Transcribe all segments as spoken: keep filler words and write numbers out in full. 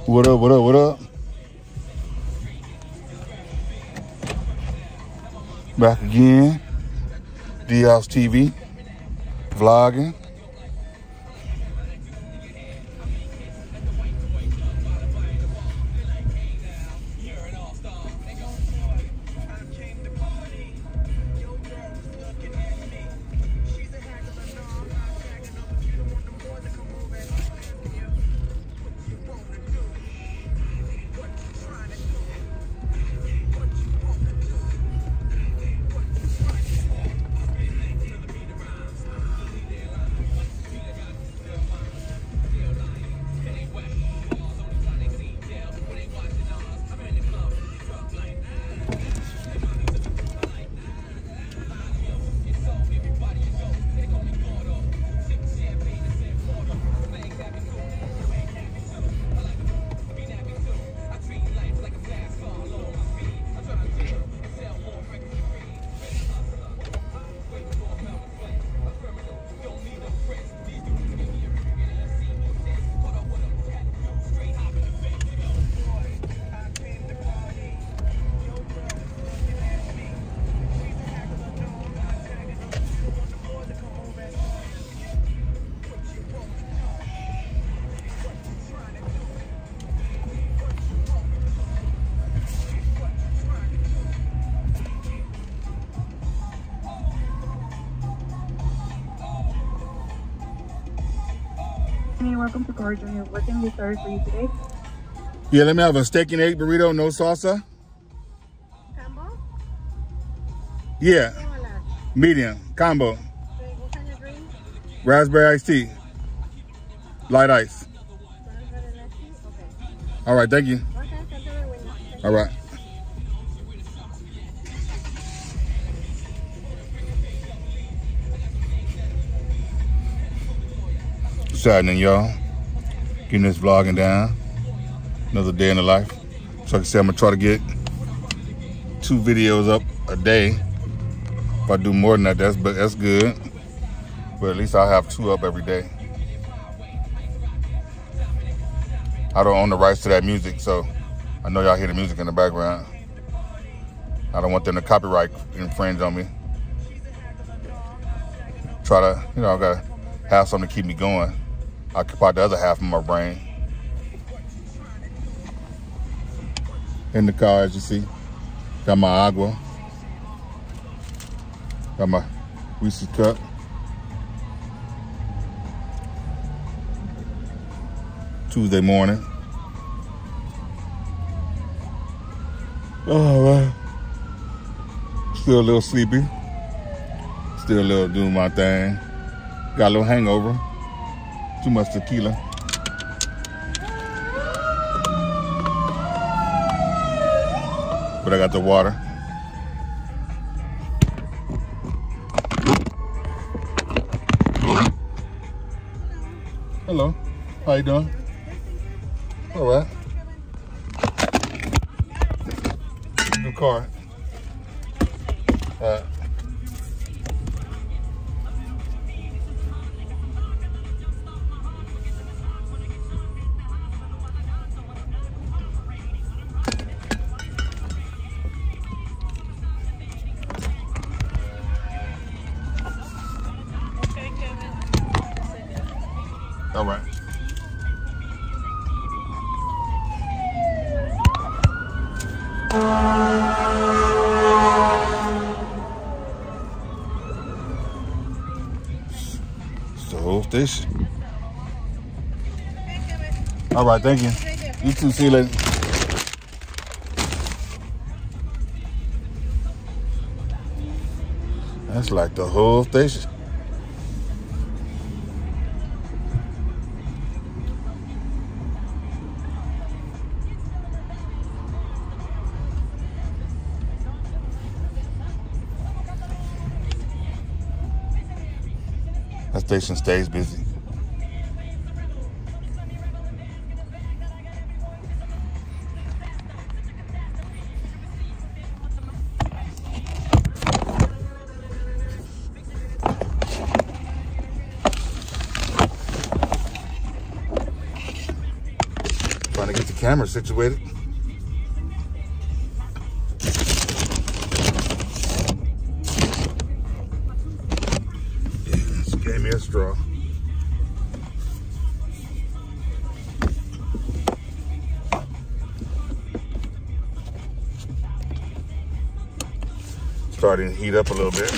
What up, what up, what up? Back again. D-House T V. Vlogging. Welcome to Car Junior. What can we serve for you today? Yeah, let me have a steak and egg burrito, no salsa. Combo? Yeah. Medium. Combo. Okay, what kind of drink? Raspberry iced tea. Light ice. Okay. All right, thank you. Okay, thank you very much. All right. What's happening, y'all? Getting this vlogging down. Another day in the life. So like I said, I'm gonna try to get two videos up a day. If I do more than that, that's but that's good. But at least I'll have two up every day. I don't own the rights to that music, so I know y'all hear the music in the background. I don't want them to copyright infringe on me. Try to, you know, I gotta have something to keep me going. Occupy the other half of my brain. In the car, as you see, got my agua, got my Reese's cup. Tuesday morning. Oh, man. Still a little sleepy. Still a little doing my thing. Got a little hangover. Too much tequila. But I got the water. Hello. How you doing? All right. New car. All right. All right. It's the whole station. All right, thank you. You too, see you later. That's like the whole station. That station stays busy. Trying to get the camera situated. Yeah, she gave me a straw. Starting to heat up a little bit.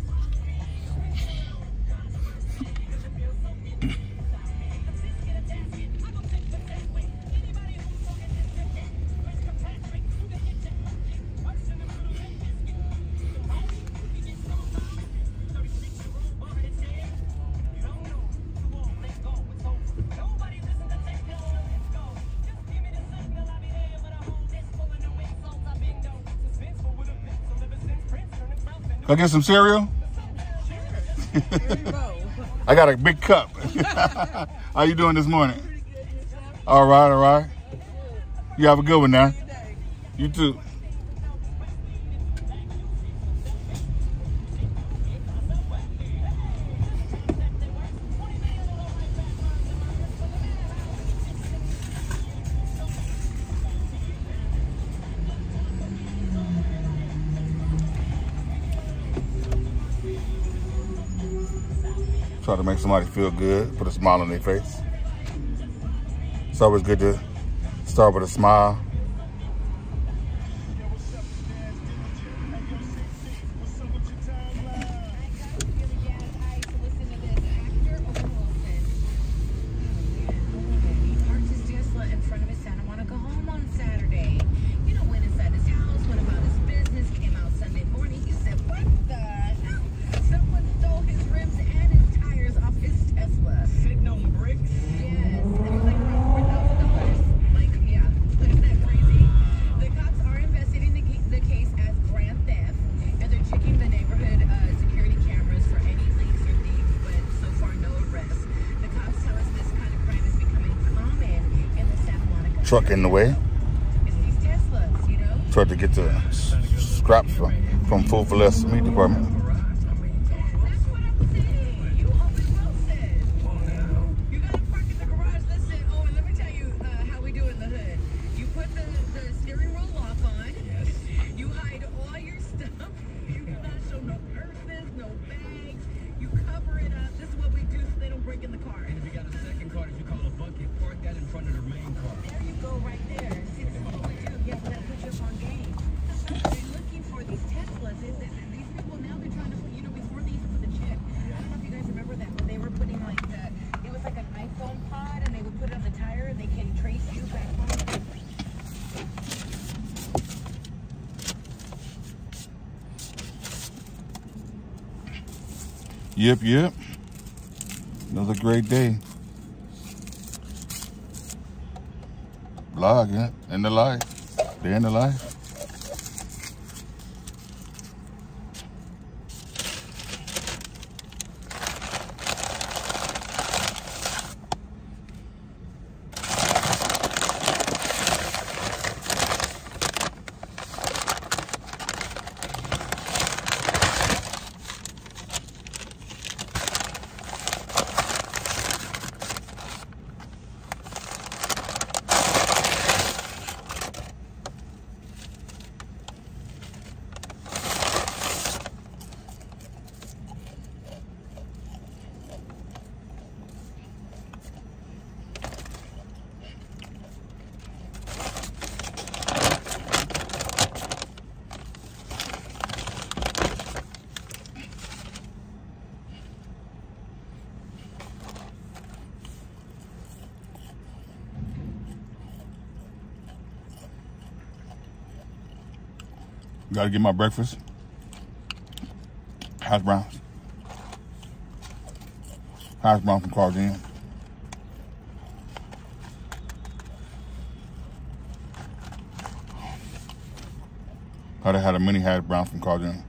Can I get some cereal? Sure. Here you go. I got a big cup. How you doing this morning? All right, all right. You have a good one now. You too. Try to make somebody feel good, put a smile on their face. It's always good to start with a smile. Truck in the way. Tried to get the scraps from, from fullest meat department. Yep, yep. Another great day. Vlogging in the life. Day in the life. Gotta get my breakfast. Hash browns. Hash brown from Carl's Inn. I had a mini hash brown from Carl's Inn.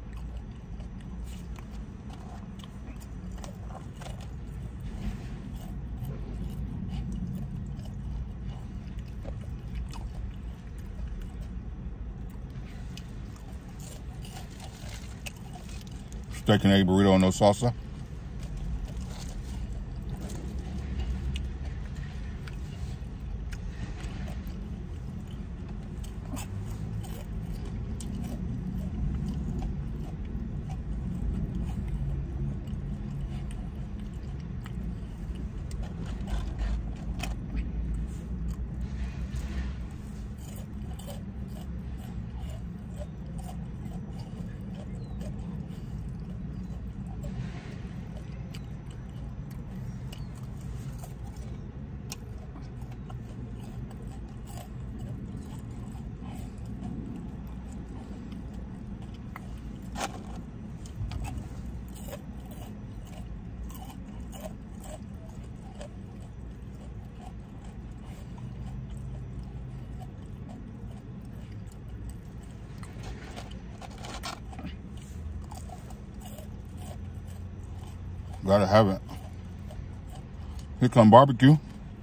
Steak and egg burrito, no salsa. Gotta have it. Here come barbecue.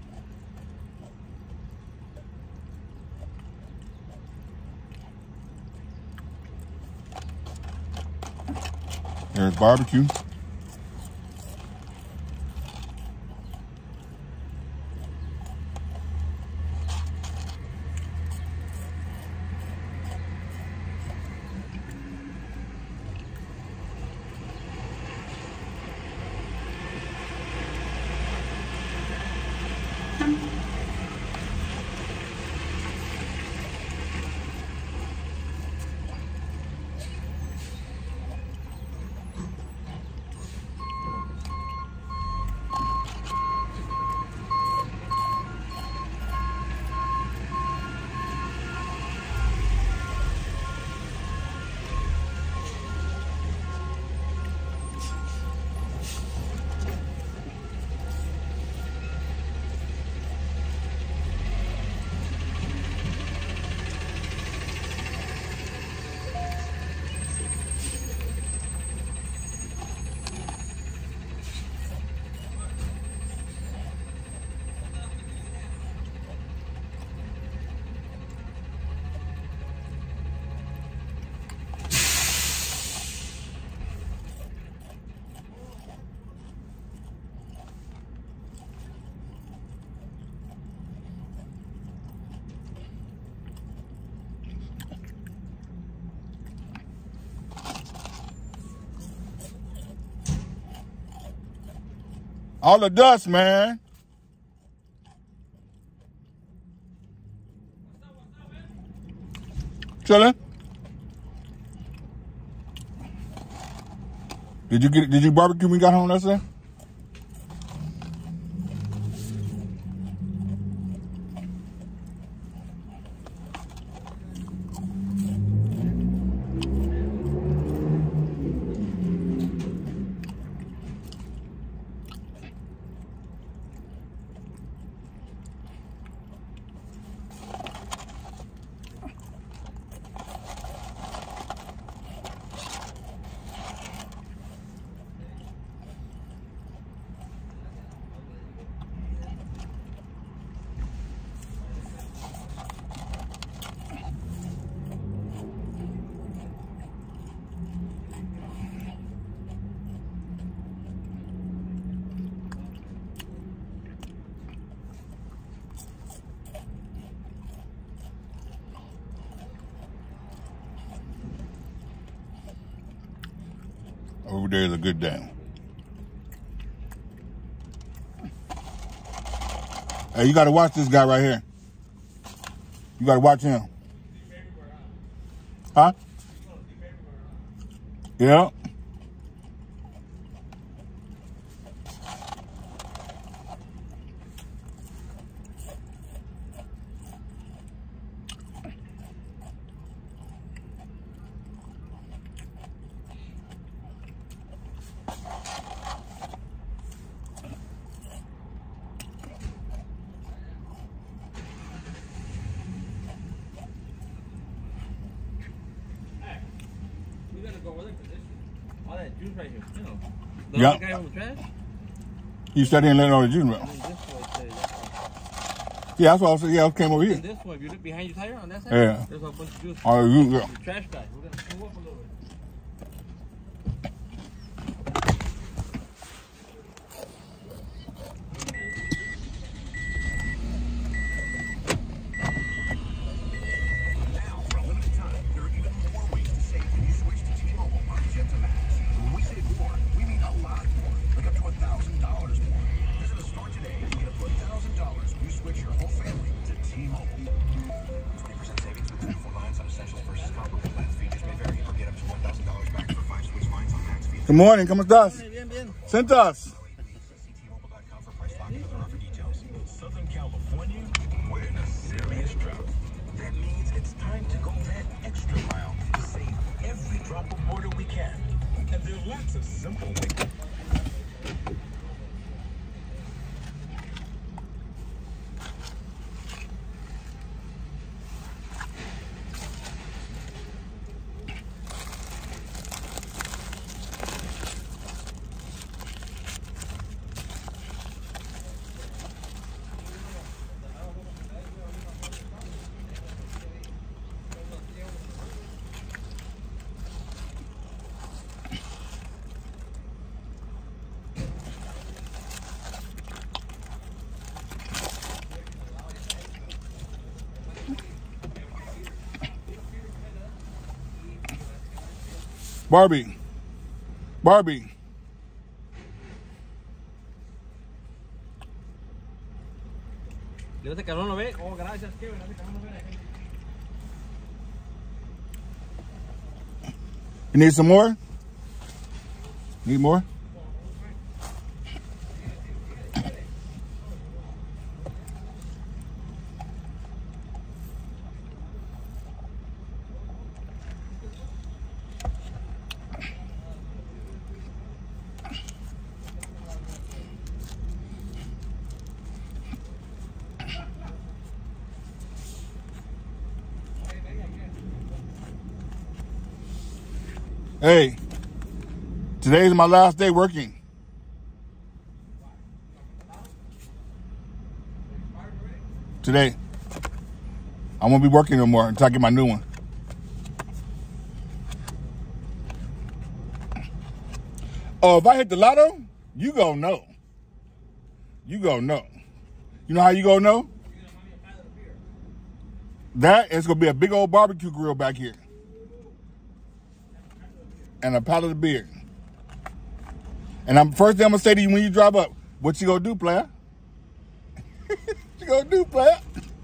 There's barbecue. All the dust, man. Chillin'? Did you get? Did you barbecue when you got home? That's it. Over there is a good day. Hey, you gotta watch this guy right here. You gotta watch him. Huh? Yeah. All that juice right here, you know. The Yeah. other guy on the trash? You sat here and let all the juice out. I mean, this way, Yeah, that's what I said. Yeah, I came over here. this one, if you look behind your tire on that side, Yeah. there's a bunch of juice. Oh, you, yeah. The trash guy. We're going to move up a little bit. Good morning, ¿cómo estás? Bien, bien. Sentas. Southern California, we're in a serious drought. That means it's time to go that extra mile to save every drop of water we can. And there are lots of simple ways. Barbie. Barbie. Este cabrón lo ve. Oh, gracias, Kevin. Este cabrón lo ve. You need some more? Need more? Hey, today's my last day working. Today. I won't be working no more until I get my new one. Oh, if I hit the lotto, you gonna know. You gonna know. You know how you gonna know? That is gonna be a big old barbecue grill back here. And a pallet of beer. And I'm first thing I'm gonna say to you when you drive up, what you gonna do, player? What you gonna do, player?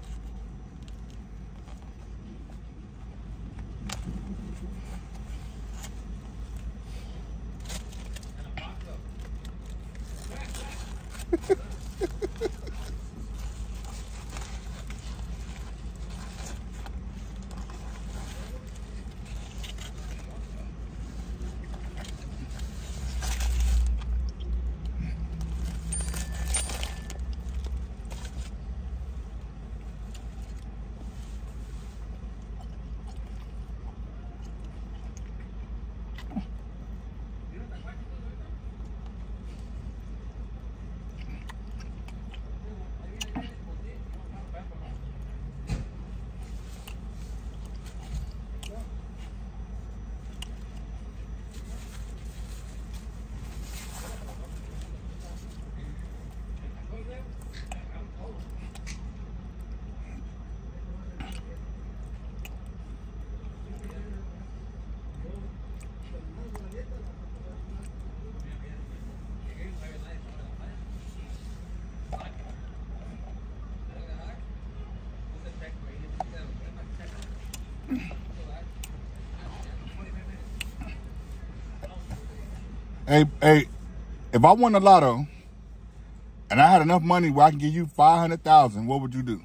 Hey, hey, if I won the lotto and I had enough money where I can give you five hundred thousand, what would you do?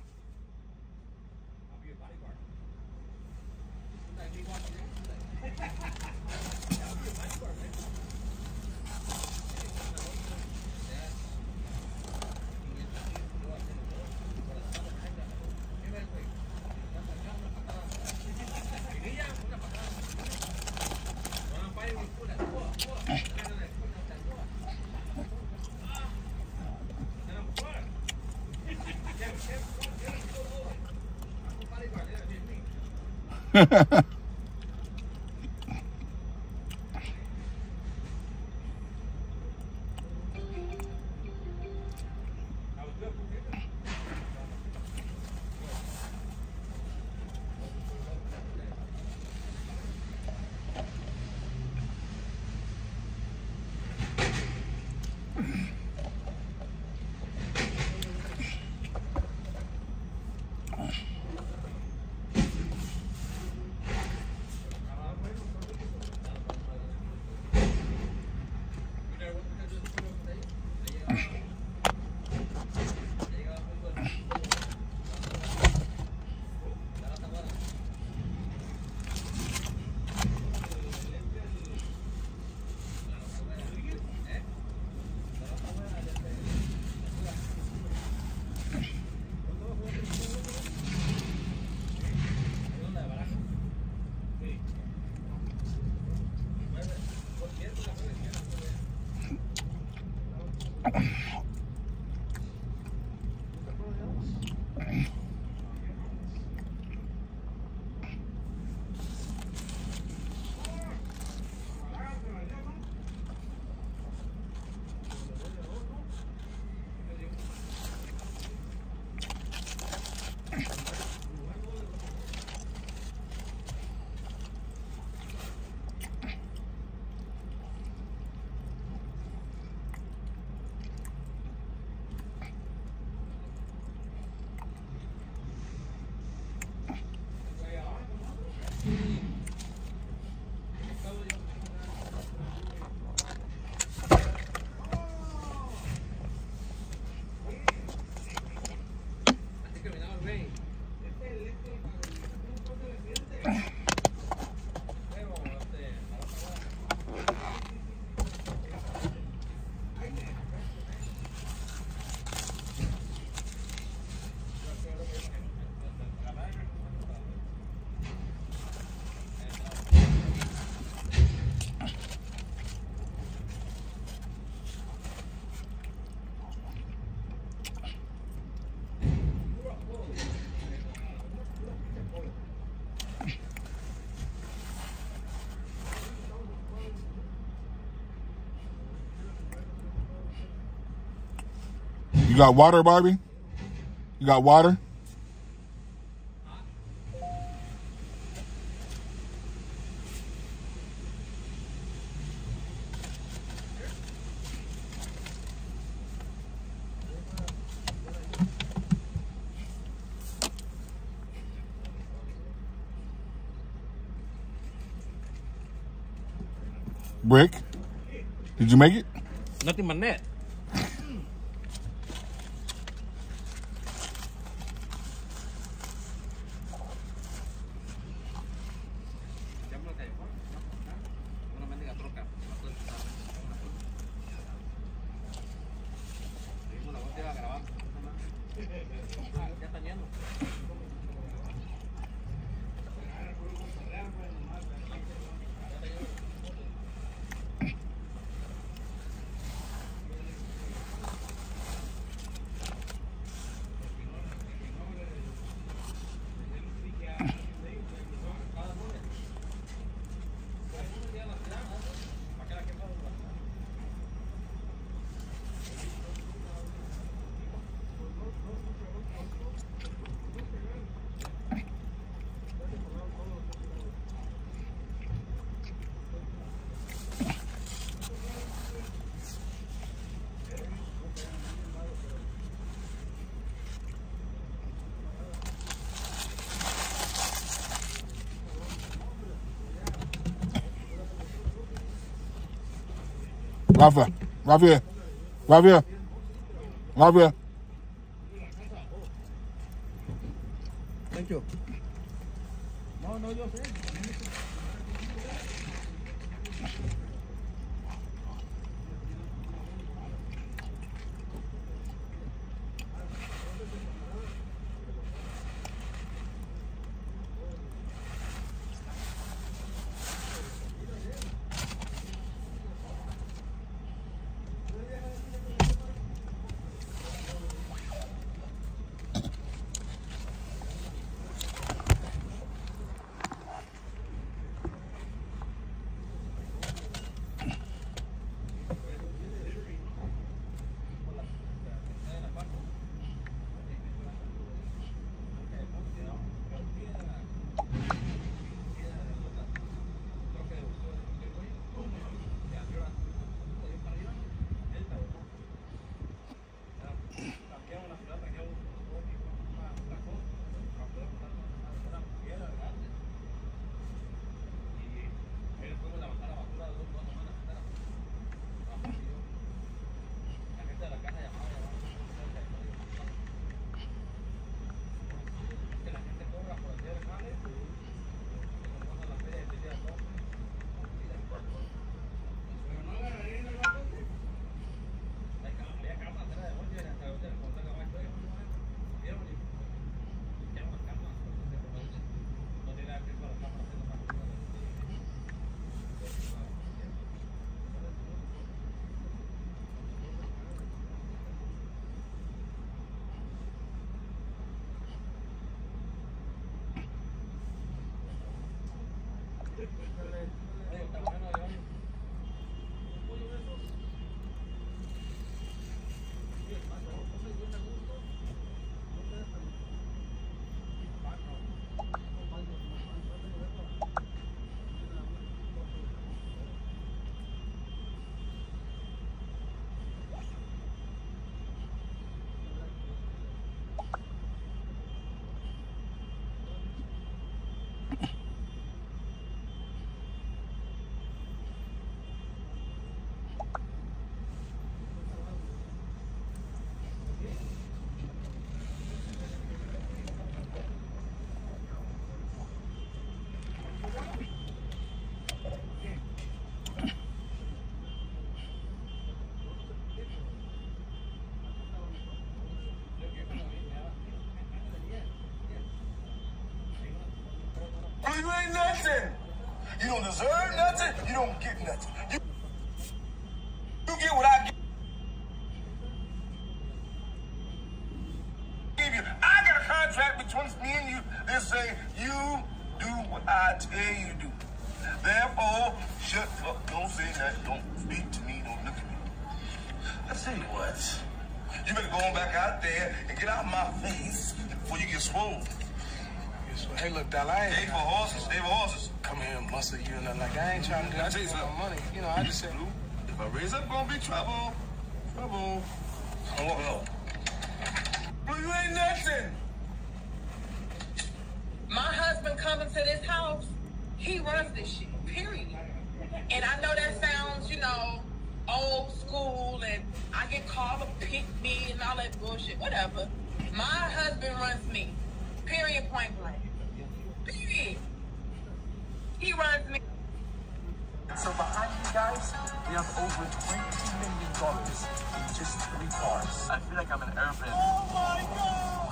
You got water, Barbie? You got water? Brick, did you make it? Nothing but net. Rafa, Rafa, Rafa, Rafa. Thank you. No, no, yo sé. Well, you ain't nothing. You don't deserve nothing. You don't get nothing. You, you get what I give you. I got a contract between me and you that say you do what I tell you to do. Therefore, shut up. Don't say nothing. Don't speak to me. Don't look at me. I tell you what. You better go on back out there and get out of my face before you get swole. Hey, look, Dal, I ain't... Stay for horses. Stay for horses. Come here and muscle you and nothing like I ain't trying to do I tell you that something. money. You know, I just said... If I raise up, gonna be trouble. Trouble. I'm walking on. Well, you ain't nothing. My husband coming to this house, he runs this shit, period. And I know that sounds, you know, old school, and I get called a pick me and all that bullshit, whatever. My husband runs me, period, point blank. Period. He runs me. So behind you guys, we have over twenty million dollars in just three cars. I feel like I'm in an airplane. Oh my God!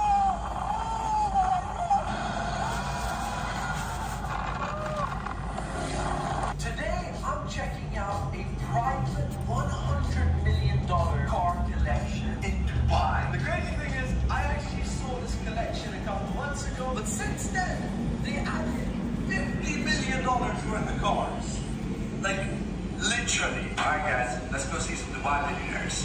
Today, I'm checking out a private one hundred million dollars car collection in Dubai. The crazy thing is, I actually saw this collection a couple months ago, but since then, they added fifty million dollars worth of cars. Like, literally. Alright guys, let's go see some Dubai millionaires.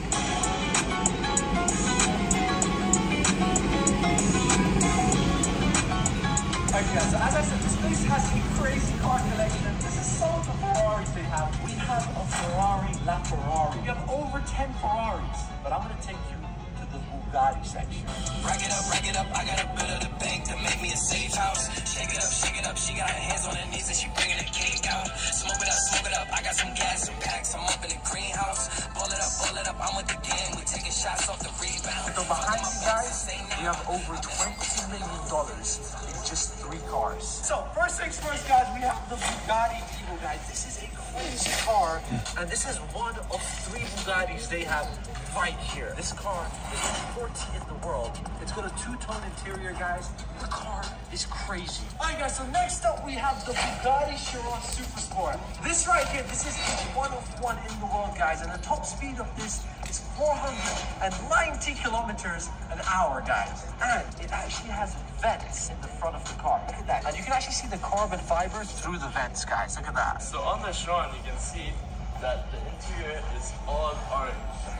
Alright guys, so as I said, this place has a crazy car collection. This is some of the Ferraris they have. We have a Ferrari La Ferrari. We have over ten Ferraris. But I'm going to take you to the Bugatti section. Rack it up, rack it up, I got a bit of the bank to make me a safe house. Shake it up, shake it up, she got her hands on her knees and she bringing the cake out. Smoke it up, smoke it up, I got some gas and packs, I'm up in the greenhouse. Ball it up, ball it up, I'm with the gang, we taking shots off the rebound. So behind you guys, we have over twenty million dollars in just three cars. So first things first guys, we have the Bugatti Evo guys. This is a crazy car, and this is one of three Bugattis they have right here. This car is the fourteenth in the world. It's got a two-tone interior, guys. The car is crazy. All right, guys, so next up, we have the Bugatti Chiron Super Sport. This right here, this is a one of one in the world, guys, and the top speed of this is four hundred ninety kilometers an hour, guys. And it actually has vents in the front of the car. Look at that. And you can actually see the carbon fibers through the vents, guys. Look at that. So on the Chiron, you can see that the interior is all orange.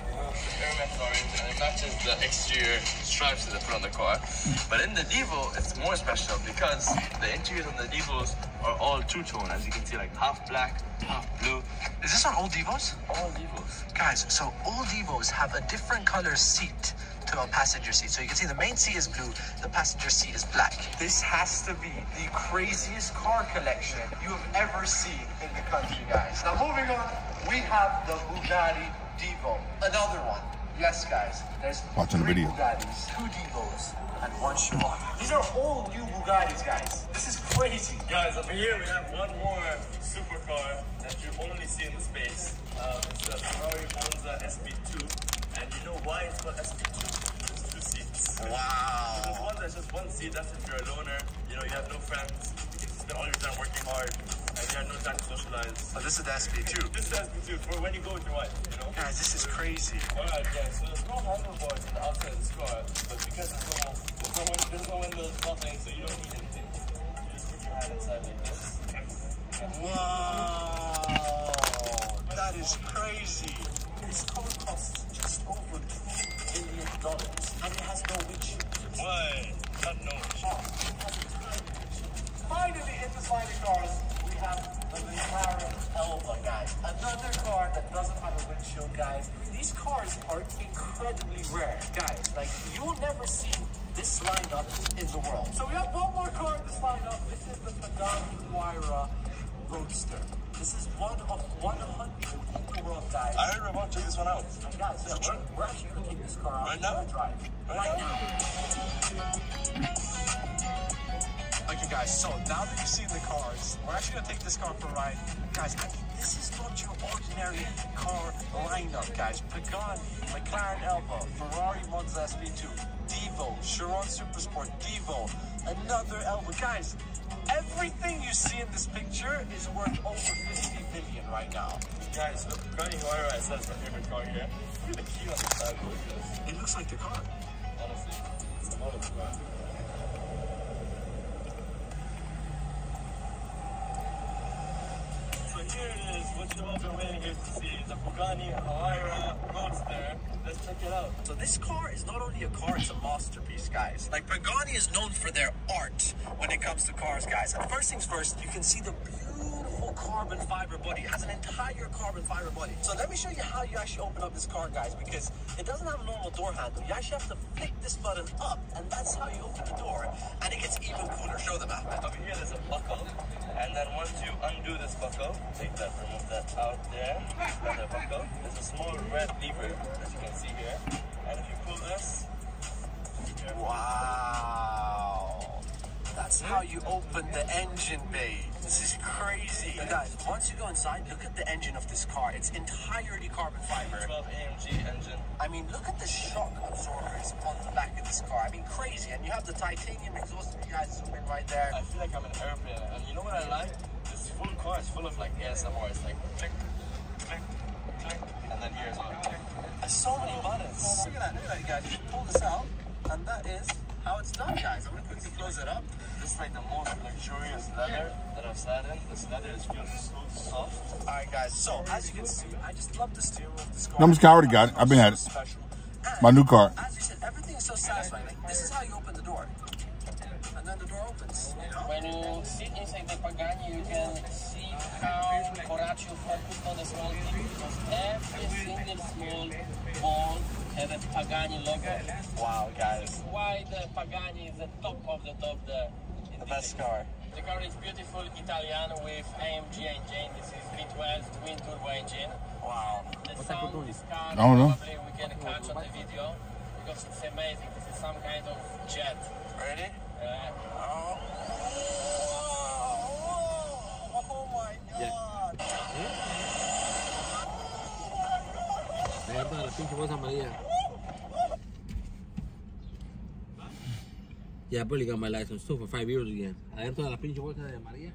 The Airmax orange, and it matches the exterior stripes at the front of the car. But in the Devo, it's more special because the interiors on the Devos are all two-tone, as you can see, like half black, half blue. Is this on all Devos? All Devos. Guys, so all Devos have a different color seat to a passenger seat. So you can see the main seat is blue, the passenger seat is black. This has to be the craziest car collection you have ever seen in the country, guys. Now moving on, we have the Bugatti Devo. Another one. Yes, guys. There's Watching the three video. Bugattis, two Devos, and one Chiron. These are all new Bugattis, guys. This is crazy. Guys, over here we have one more supercar that you only see in the space. Um, it's the Ferrari Monza S P two. And you know why it's called S P two? It's two seats. Wow. This one, there's just one seat. That's if you're a loner. You know, you have no friends. You can spend all your time working hard. And you have no time to socialize. So this is the S P two. This is S P two for when you go with your wife, you know? Guys, this is crazy. Alright, yeah, so there's no handlebars on the outside of this car, but because there's no, there's no, win- there's no windows, nothing, so you don't need anything. You just put your hand inside like this. Wow. That is crazy. This car costs just over two million dollars, and it has no windshield. Why? Not no. Finally, in the fighting cars, we have the McLaren Elva, guys. Another car that doesn't have a windshield, guys. These cars are incredibly rare, guys. Like, you'll never see this lineup in the world. So we have one more car in this lineup. This is the Pagani Huayra Roadster. This is one of one hundred in the world, guys. I heard we're about to take this one out. And guys, yeah, we're, we're actually going to take this car out. Right now? To drive. Right Right now? now. Okay guys, so now that you've seen the cars, we're actually gonna take this car for a ride. Guys, I mean, this is not your ordinary car lineup, guys. Pagani, McLaren Elva, Ferrari Monza S P two, Devo, Evo, Chiron Supersport, Evo, another Elva. Guys, everything you see in this picture is worth over fifty million right now. Guys, look, Bugatti Huayra says my favorite car here. Look at the key on the side. Look at this. It looks like the car. Honestly, it's a model car. So here it is, what you've all been waiting here to see, the Bugatti Huayra Roadster. Let's check it out. So this car is not only a car, it's a masterpiece, guys. Like, Pagani is known for their art when it comes to cars, guys. And first things first, you can see the beautiful carbon fiber body. It has an entire carbon fiber body. So let me show you how you actually open up this car, guys, because it doesn't have a normal door handle. You actually have to flick this button up, and that's how you open the door. And it gets even cooler. Show them, Ahmed. Over here there's a buckle, and then once you undo this buckle, take that, remove that out there, another buckle. There's a small red lever, as you can see here, and if you pull this, wow, that's how you open the engine bay. This is crazy. And guys, once you go inside, look at the engine of this car. It's entirely carbon fiber. twelve A M G engine. I mean, look at the shock absorbers on the back of this car. I mean, crazy. And you have the titanium exhaust. You guys zoom in right there. I feel like I'm in an airplane, and you know what I like? This full car is full of like A S M R. It's like click, click, click, and then here as well. Click. There's so many buttons. Look at that, look at that, you guys. You pull this out, and that is how it's done, guys. I'm gonna quickly close it up. This is like the most luxurious leather that I've sat in. This leather is feels so soft. All right, guys. So as you can see, I just love the steering wheel of this car. I'm just already got it. I've been at it. Special. My new car. As you said, everything is so satisfying. Like, this is how you open the door, and then the door opens. You know? When you sit inside the Pagani, you can see how Coraggio focused on the small things, because every single small ball has a Pagani logo. Wow, guys. Why the Pagani is the top of the top there. The best car. The car is beautiful Italian with A M G engine. This is V twelve twin turbo engine. Wow. The sound of this car, I don't know. probably we can catch on the video because it's amazing. This is some kind of jet. Ready? Uh, Oh. Oh my God. Alerta de la pinche bolsa amarilla. Yeah, I barely got my license too for five years again. Alerta de la pinche bolsa de amarilla.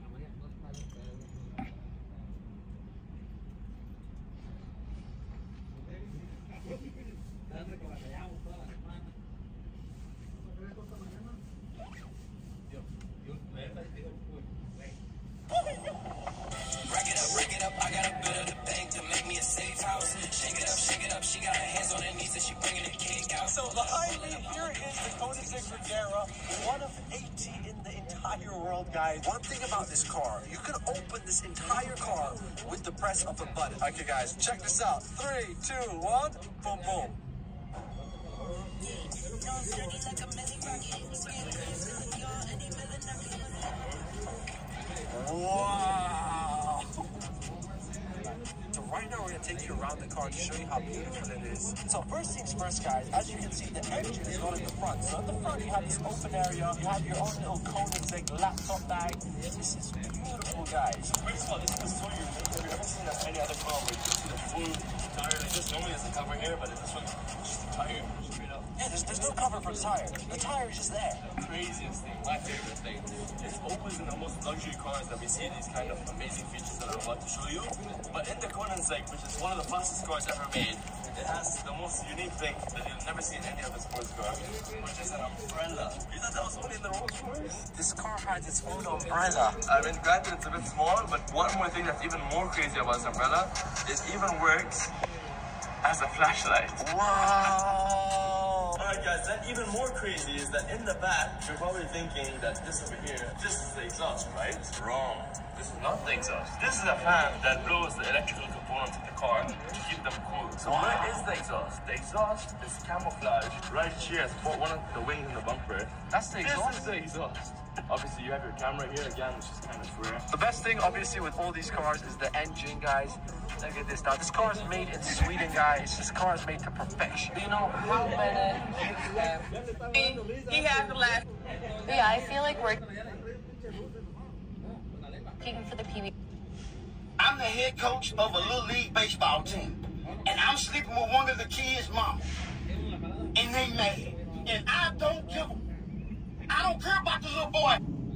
Rack it up, rack it up, I got a bit of the bank to make me a safe house. Shake it up, shake it up, she got her hands on her knees and she bringing the cake out. So behind me, here is the Koenigsegg Regera, one of eighty in the entire world, guys. One thing about this car, you can open this entire car with the press of a button. Okay, guys, check this out. Three, two, one, boom, boom. Wow! So right now we're gonna take you around the car to show you how beautiful it is. So first things first, guys, as you can see, the engine is not in the front. So at the front you have this open area, you have your own little Koenigsegg laptop bag. This is beautiful, guys. First of all, this is so unique. Have you ever seen that any other car where you can see the full tire? Like this normally there's a cover here, but this one's just the tire straight up. Yeah, there's, there's no cover for the tire. The tire is just there. The craziest thing, my favorite thing, is always in the most luxury cars that we see these kind of amazing features that I'm about to show you. But in the Koenigsegg, which is one of the fastest cars ever made, it has the most unique thing that you'll never see in any other sports car, which is an umbrella. You thought that was only in the Rolls Royce? This car has its own umbrella. I mean, granted, it's a bit small, but one more thing that's even more crazy about this umbrella, it even works as a flashlight. Wow! Alright guys, then even more crazy is that in the back, you're probably thinking that this over here, this is the exhaust, right? Wrong. This is not the exhaust. This is a fan that blows the electrical components of the car to keep them cool. So where is the exhaust? The exhaust is camouflaged right here as for one of the wings in the bumper. That's the exhaust? This is the exhaust. Obviously, you have your camera here again, which is kind of rare. The best thing, obviously, with all these cars is the engine, guys. Look at this now. This car is made in Sweden, guys. This car is made to perfection. do you know how many you have? He has the last. Yeah, I feel like we're peeking for the P B. I'm the head coach of a little league baseball team, and I'm sleeping with one of the kids' mama, and they mad. and I don't give a. I don't care about the little boy.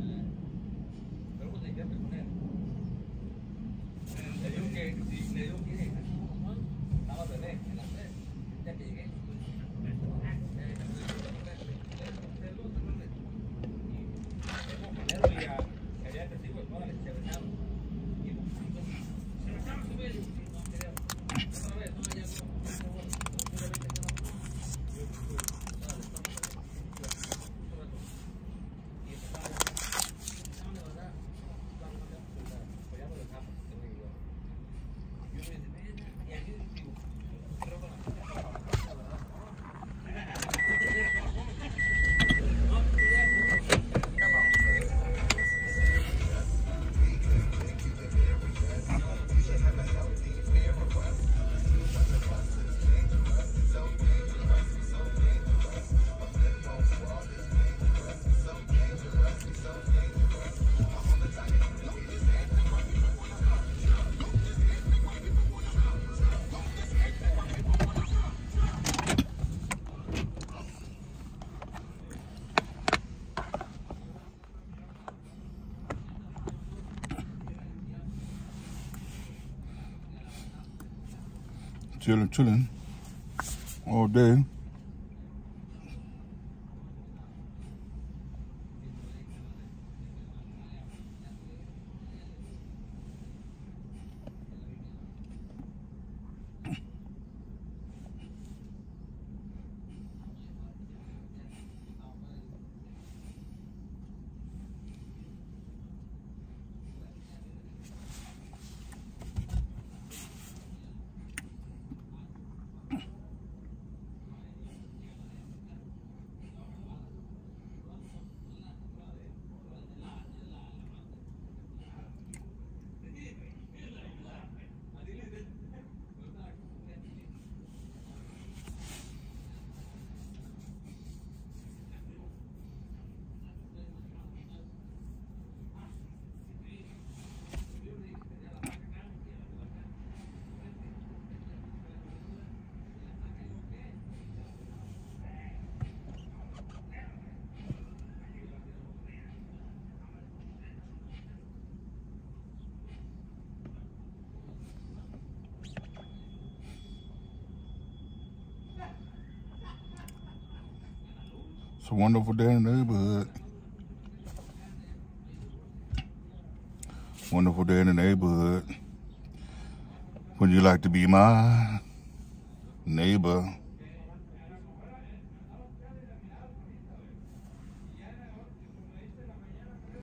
Chilling, chilling all day. It's a wonderful day in the neighborhood. Wonderful day in the neighborhood. Would you like to be my neighbor?